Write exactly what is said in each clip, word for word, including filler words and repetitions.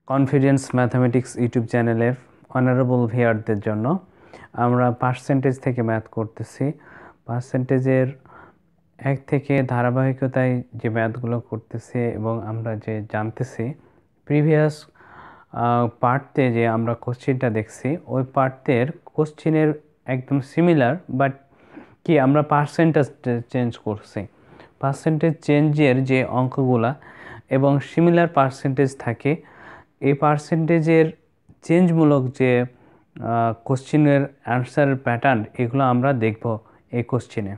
Confidence mathematics YouTube চ্যানেলের honourable ভিউয়ারদের জন্য আমরা পার্সেন্টেজ থেকে ম্যাথ করতেছি। পার্সেন্টেজের এক থেকে ধারাবাহিকতায় যে ম্যাথগুলো করতেছি এবং আমরা যে জানতেছি প্রিভিয়াস পার্টতে যে আমরা কোশ্চেনটা দেখছি ওই পার্টের কোশ্চেনের একদম সিমিলার, বাট কি আমরা পার্সেন্টেজ চেঞ্জ করছি। পার্সেন্টেজ চেঞ্জের যে অঙ্কগুলা এবং সিমিলার পার্সেন্টেজ থাকে, এই পার্সেন্টেজের চেঞ্জমূলক যে কোশ্চেনের অ্যান্সারের প্যাটার্ন এগুলো আমরা দেখব এই কোশ্চেনে।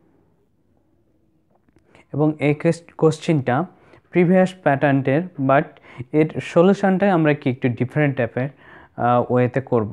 এবং এই কোশ্চেনটা প্রিভিয়াস প্যাটার্নের, বাট এর সলিউশনটাই আমরা কি একটু ডিফারেন্ট টাইপের ওয়েতে করব।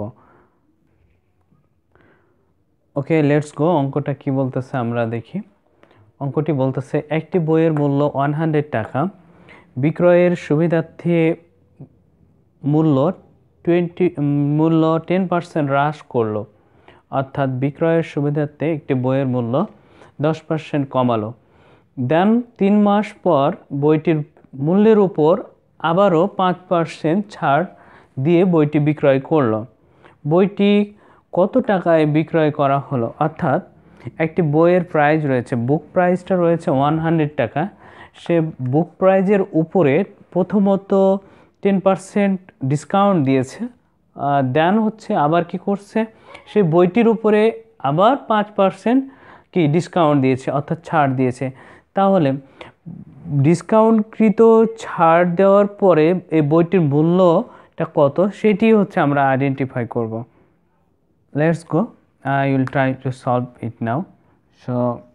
Okay, let's go. অঙ্কটা কি বলতেছে আমরা দেখি। অঙ্কটি বলতেছে একটি বইয়ের মূল্য ওয়ান হান্ড্রেড টাকা, বিক্রয়ের সুবিধার্থে মূল্য টোয়েন্টি মূল্য টেন পার্সেন্ট হ্রাস করলো, অর্থাৎ বিক্রয়ের সুবিধার্থে একটি বইয়ের মূল্য দশ পার্সেন্ট কমালো। দেন তিন মাস পর বইটির মূল্যের উপর আবারও পাঁচ পার্সেন্ট ছাড় দিয়ে বইটি বিক্রয় করলো। বইটি কত টাকায় বিক্রয় করা হলো? অর্থাৎ একটি বইয়ের প্রাইস রয়েছে, বুক প্রাইসটা রয়েছে ওয়ান হান্ড্রেড টাকা। সে বুক প্রাইজের উপরে প্রথমত টেন পার্সেন্ট ডিসকাউন্ট দিয়েছে, দেন হচ্ছে আবার কি করছে, সেই বইটির উপরে আবার পাঁচ পার্সেন্ট কি ডিসকাউন্ট দিয়েছে, অর্থাৎ ছাড় দিয়েছে। তাহলে ডিসকাউন্টকৃত ছাড় দেওয়ার পরে এই বইটির মূল্যটা কত সেটি হচ্ছে আমরা আইডেন্টিফাই করব। Let's go, I will try to solve it now. So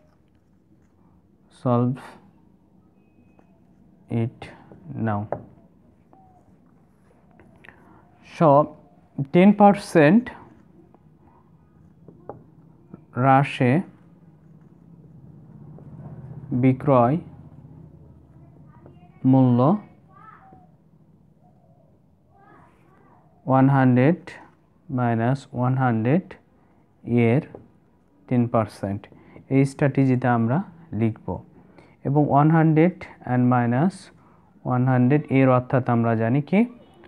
solve it now. So ten percent হ্রাসে বিক্রয় মূল্য one hundred minus one hundred এর টেন পার্সেন্ট, এই স্ট্র্যাটেজিটা আমরা লিখব। এবং one hundred and minus one hundred এর অর্থাৎ আমরা জানি কি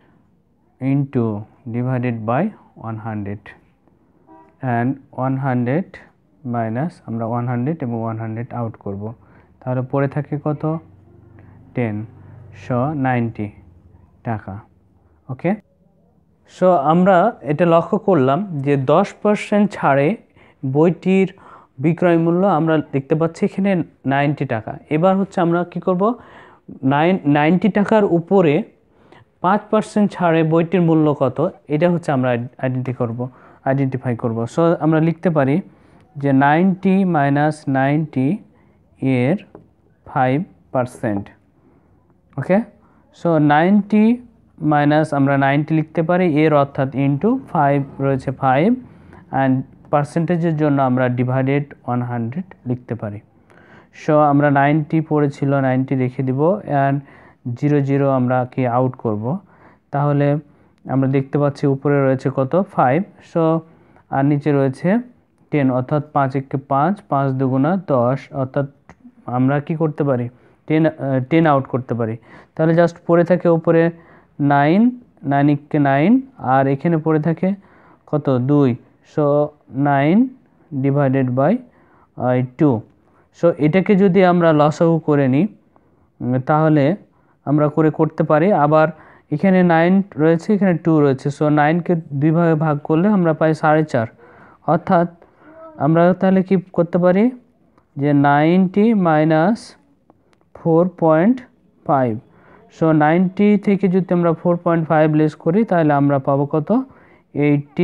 into divided by one hundred, and one hundred minus আমরা ওয়ান হান্ড্রেড এবং ওয়ান হান্ড্রেড আউট করব। তাহলে পড়ে থাকে কত? টেন, সো নাইনটি টাকা। ওকে, সো আমরা এটা লক্ষ্য করলাম যে দশ পার্সেন্ট ছাড়ে বইটির বিক্রয় মূল্য আমরা দেখতে পাচ্ছি এখানে নাইনটি টাকা। এবার হচ্ছে আমরা কি করব, নাইন নাইনটি টাকার উপরে পাঁচ পার্সেন্ট ছাড়ে বইটির মূল্য কত, এটা হচ্ছে আমরা আইডেন্টি করব আইডেন্টিফাই করব। সো আমরা লিখতে পারি যে নাইনটি মাইনাস নাইনটি এর five percent. Okay, so ninety minus আমরা নাইনটি লিখতে পারি, এর অর্থাৎ ইন্টু ফাইভ রয়েছে ফাইভ, অ্যান্ড পার্সেন্টেজের জন্য আমরা ডিভাইডেড ওয়ান হান্ড্রেড লিখতে পারি। সো আমরা নাইনটি পড়েছিল, নাইনটি রেখে দিব, অ্যান্ড জিরো জিরো আমরা কি আউট করব। তাহলে আমরা দেখতে পাচ্ছি উপরে রয়েছে কত? ফাইভ। সো আর নিচে রয়েছে টেন, অর্থাৎ পাঁচ একে পাঁচ, পাঁচ দুগুণা দশ, অর্থাৎ আমরা কি করতে পারি, টেন টেন আউট করতে পারি। তাহলে জাস্ট পড়ে থাকে উপরে নাইন, নাইন একে নাইন, আর এখানে পড়ে থাকে কত? দুই। So nine divided by two. So এটাকে যদি আমরা লসাগু করে নিই তাহলে আমরা করে করতে পারি। আবার এখানে নাইন রয়েছে, এখানে টু রয়েছে, সো নাইনকে দুই ভাগে ভাগ করলে আমরা পাই সাড়ে চার। অর্থাৎ আমরা তাহলে কি করতে পারি যে ninety minus four point five. So ninety থেকে যদি আমরা ফোর পয়েন্ট ফাইভ লেস করি তাহলে আমরা পাবো কত? এইটটি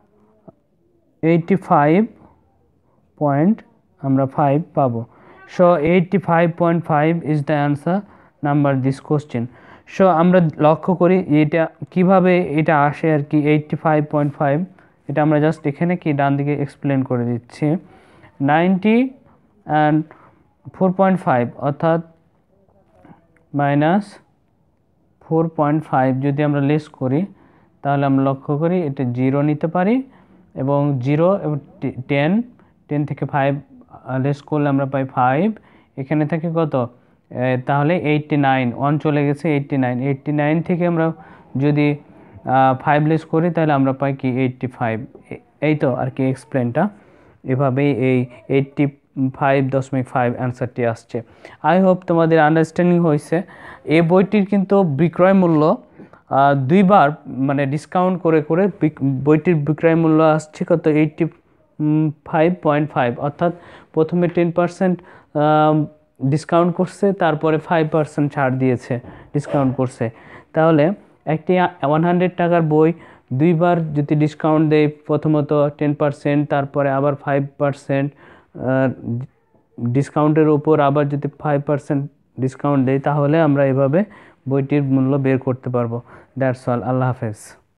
এইটটি ফাইভ পয়েন্ট আমরা ফাইভ পাবো। So eighty five point five is the answer number this question. So আমরা লক্ষ্য করি এটা কিভাবে এটা আসে আর কি, এইটটি ফাইভ পয়েন্ট ফাইভ, এটা আমরা জাস্ট এখানে কি ডান দিকে এক্সপ্লেন করে দিচ্ছি। Ninety and four point five অর্থাৎ মাইনাস ফোর পয়েন্ট ফাইভ যদি আমরা লেস করি তাহলে আমরা লক্ষ্য করি এটা জিরো নিতে পারি, এবং জিরো এবং টেন, টেন থেকে ফাইভ লেস করলে আমরা পাই ফাইভ, এখানে থাকে কত? তাহলে এইটটি নাইন, ওয়ান চলে গেছে, এইটটি নাইন, এইটটি নাইন থেকে আমরা যদি ফাইভ লেস করি তাহলে আমরা পাই কি এইটটি ফাইভ। এই তো আর কি এক্সপ্লেনটা, এভাবেই এই এইটটি ফাইভ দশমিক ফাইভ অ্যান্সারটি আসছে। আই হোপ তোমাদের আন্ডারস্ট্যান্ডিং হয়েছে। এই বইটির কিন্তু বিক্রয় মূল্য দুইবার মানে ডিসকাউন্ট করে করে বইটির বিক্রয় মূল্য আসছে কত এইটটি ফাইভ পয়েন্ট ফাইভ, অর্থাৎ প্রথমে টেন পার্সেন্ট ডিসকাউন্ট করছে, তারপরে ফাইভ পার্সেন্ট ছাড় দিয়েছে, ডিসকাউন্ট করছে। তাহলে একটি ওয়ান হান্ড্রেড টাকার বই দুইবার যদি ডিসকাউন্ট দেয়, প্রথমত টেন পার্সেন্ট, তারপরে আবার ফাইভ পার্সেন্ট ডিসকাউন্টের উপর আবার যদি ফাইভ পার্সেন্ট ডিসকাউন্ট দেয়, তাহলে আমরা এভাবে বইটির মূল্য বের করতে পারবো। That's all. আল্লাহ হাফেজ।